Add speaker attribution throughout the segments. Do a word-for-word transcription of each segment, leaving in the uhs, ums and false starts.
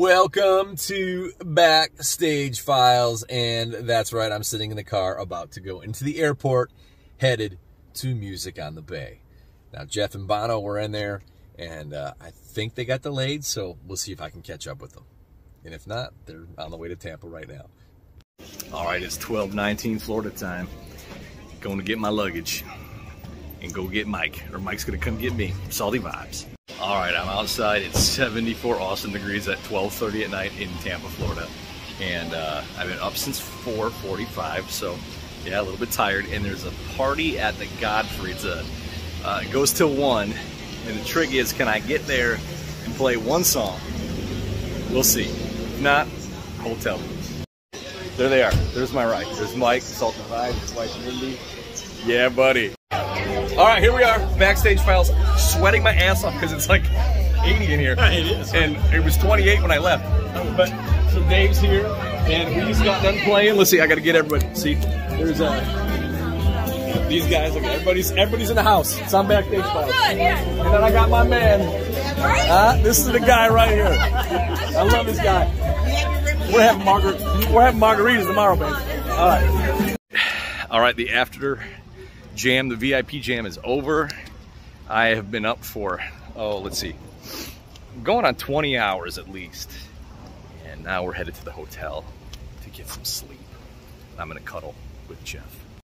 Speaker 1: Welcome to Backstage Files, and that's right, I'm sitting in the car about to go into the airport, headed to Music on the Bay. Now, Jeff and Bono were in there, and uh, I think they got delayed, so we'll see if I can catch up with them. And if not, they're on the way to Tampa right now. All right, it's twelve nineteen Florida time. Going to get my luggage and go get Mike, or Mike's gonna come get me. Salty vibes. All right, I'm outside. It's seventy-four awesome degrees at twelve thirty at night in Tampa, Florida. And uh, I've been up since four forty-five, so yeah, a little bit tired. And there's a party at the Godfrey. It's a, uh, it goes till one. And the trick is, can I get there and play one song? We'll see. If not, hotel room. There they are. There's my right. There's Mike, Salty Vibes, his wife Mindy. Yeah, buddy. All right, here we are, Backstage Files, sweating my ass off because it's like eighty in here. It is. And it was twenty-eight when I left. But so Dave's here, and we just got done playing. Let's see, I got to get everybody. See, there's uh, these guys. Look, everybody's everybody's in the house. It's on Backstage Files. Oh, good, yeah. And then I got my man. Uh, this is the guy right here. I love this guy. We're having margar We're having margaritas tomorrow, baby. All right. All right, the after jam, the V I P jam is over. I have been up for, oh, let's see, going on twenty hours at least. And now we're headed to the hotel to get some sleep. I'm gonna cuddle with Jeff.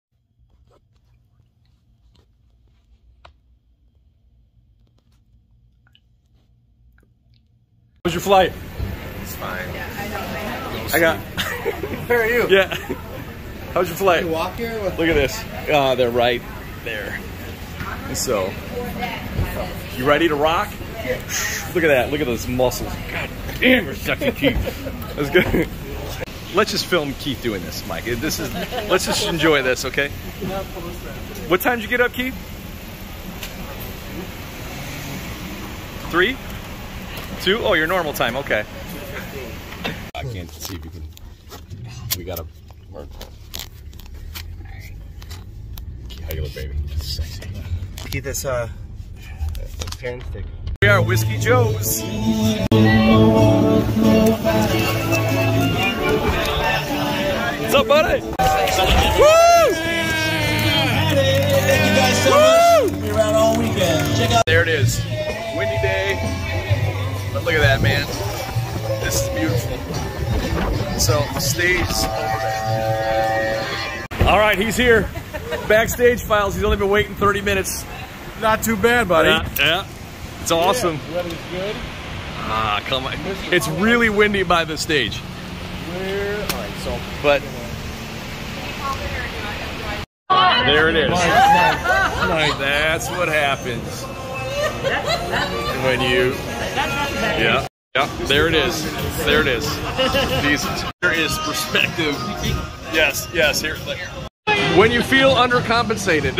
Speaker 1: How's your flight?
Speaker 2: It's fine.
Speaker 1: I got.
Speaker 2: Where are you?
Speaker 1: Yeah. How's your flight?
Speaker 2: You walk here? With
Speaker 1: Look at this. Uh, they're right there. So, you ready to rock? Look at that. Look at those muscles. God damn, you're sexy, Keith. That's good. Let's just film Keith doing this, Mike. This is. Let's just enjoy this, okay? What time did you get up, Keith? Three? Two? Oh, your normal time. Okay. I can't see if you can. We gotta work. How you look, baby? Sexy.
Speaker 2: Keep this uh, parent stick.
Speaker 1: We are Whiskey Joe's. What's up, buddy? Woo!
Speaker 3: Thank you guys so much. We'll be around all weekend. Check out.
Speaker 1: There it is. Windy day. But look at that, man. This is beautiful. So, the stage is over there. All right, he's here. Backstage Files. He's only been waiting thirty minutes.
Speaker 4: Not too bad, buddy.
Speaker 1: Yeah, yeah. It's awesome.
Speaker 4: Yeah, weather's good.
Speaker 1: Ah, come on. It's really windy by the stage.
Speaker 4: We're, all right, so.
Speaker 1: But there it is.
Speaker 4: Nice, nice, nice.
Speaker 1: That's what happens when you. Yeah. Yeah, there it is. There it is. Decent. There is perspective. Yes, yes, here. When you feel undercompensated.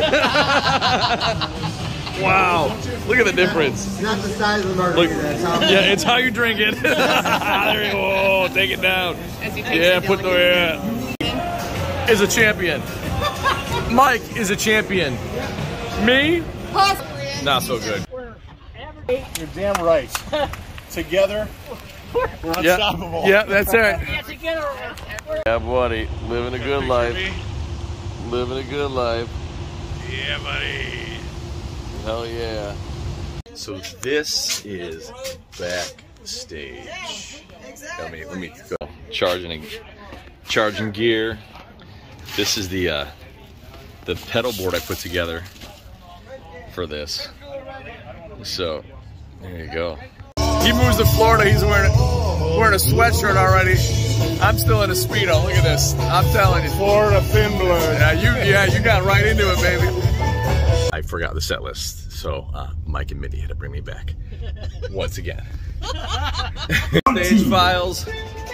Speaker 1: Wow. Look at the difference.
Speaker 2: It's not the size of the margarita,
Speaker 1: Look,
Speaker 2: that's how
Speaker 1: yeah, it's how you drink it. There you go. Take it down. Yeah, put the yeah. Is a champion. Mike is a champion. Me? Not so good.
Speaker 4: You're damn right. Together, we're unstoppable.
Speaker 1: Yeah, yeah, that's it. Yeah, buddy. Living a good life. Living a good life.
Speaker 4: Yeah, buddy.
Speaker 1: Hell yeah. So this is backstage. Let me let me go charging charging gear. This is the uh, the pedal board I put together for this. So there you go. He moves to Florida. He's wearing a, wearing a sweatshirt already. I'm still in a Speedo. Look at this. I'm telling you.
Speaker 4: Florida thin blood.
Speaker 1: Yeah, you yeah you got right into it, baby. I forgot the set list, so uh, Mike and Mindy had to bring me back once again. Stage Files.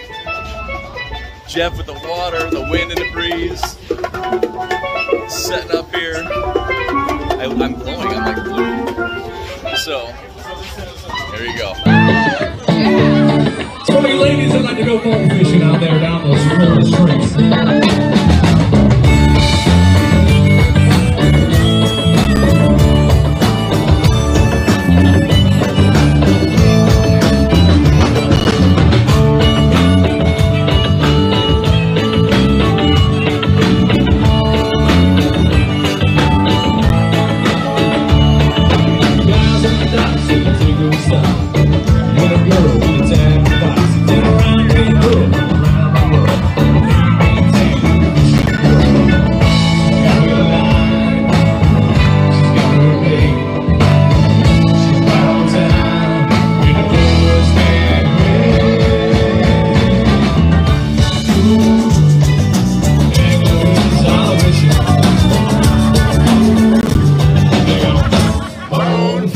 Speaker 1: Jeff with the water, the wind and the breeze. Setting up here. I, I'm glowing. I'm like blue. So there you go.
Speaker 5: So you ladies that like to go ball fishing out there down those Florida streets.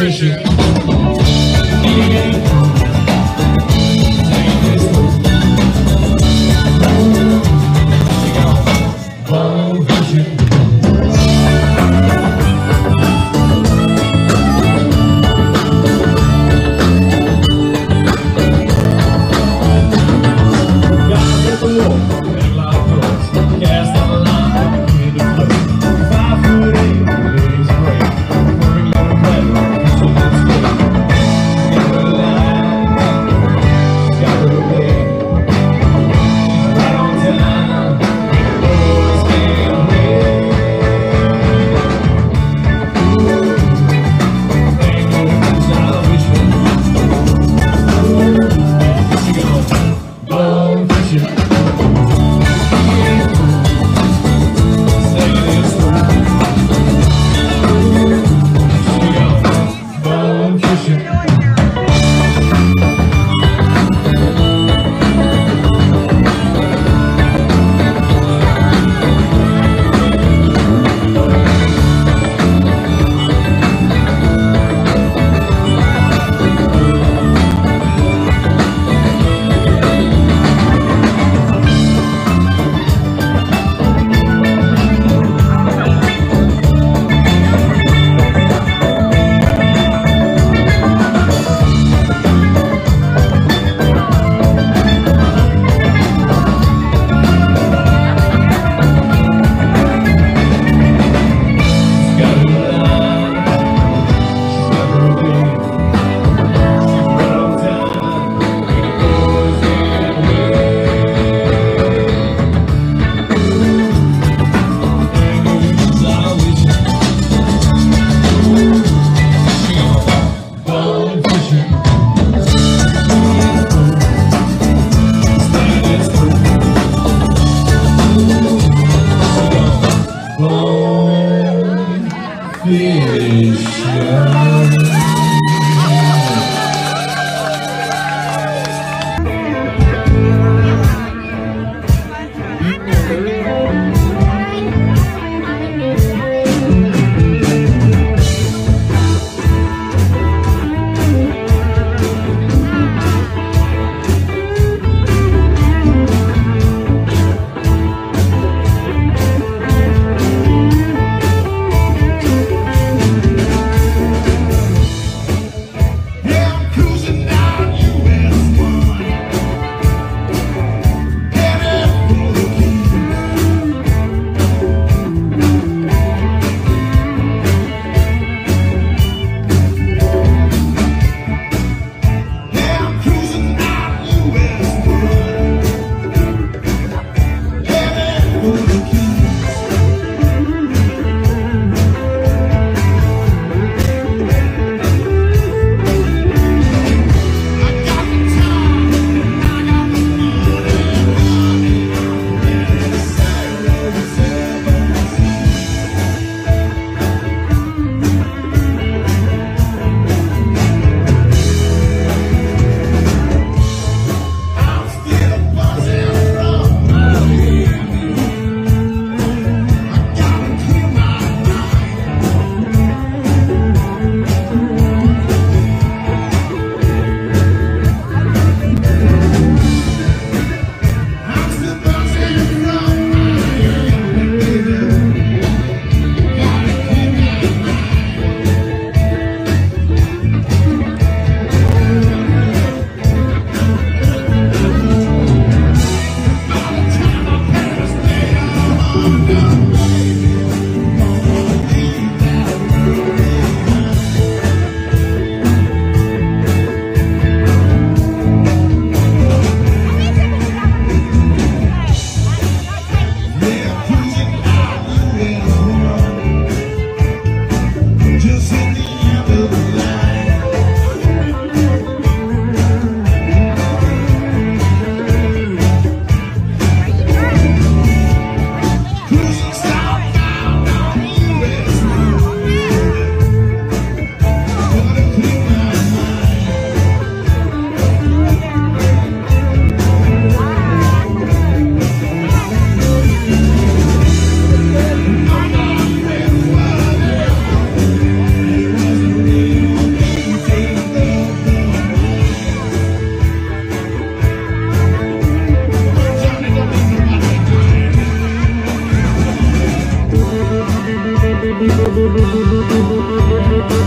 Speaker 5: fishing. Bone fishing.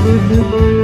Speaker 6: Thank you.